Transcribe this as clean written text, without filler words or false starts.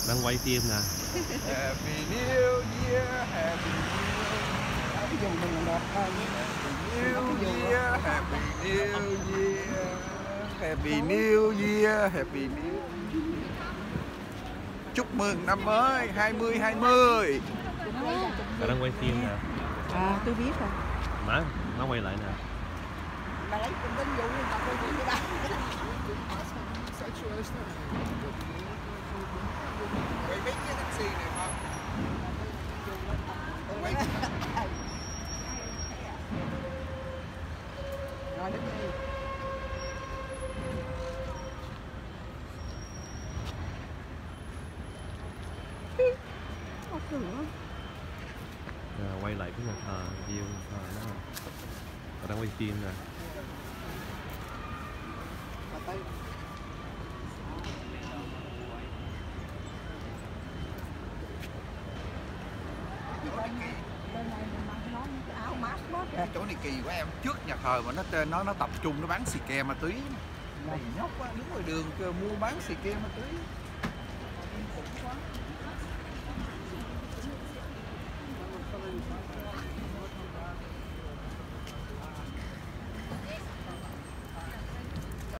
Đang quay phim nè. Happy New Year, Happy New Year, Happy New Year, Happy New Year, Happy New Year. Chúc mừng năm mới 2020. Bà đang quay phim nè. À, tôi biết rồi. Má, nó quay lại nè. Bà lấy tin vụ đi, bà quay phim với bà. Quay biết cái taxi này không? Rồi đứng đi. Có cửa. Quay lại cái nhà thờ, view nhà thờ đó. Bà đang quay phim nè. Cái chỗ này kỳ quá em, trước nhà thờ mà nó tập trung nó bán xì ke ma túy. Này nhóc quá, đứng ngoài đường mua bán xì ke ma túy.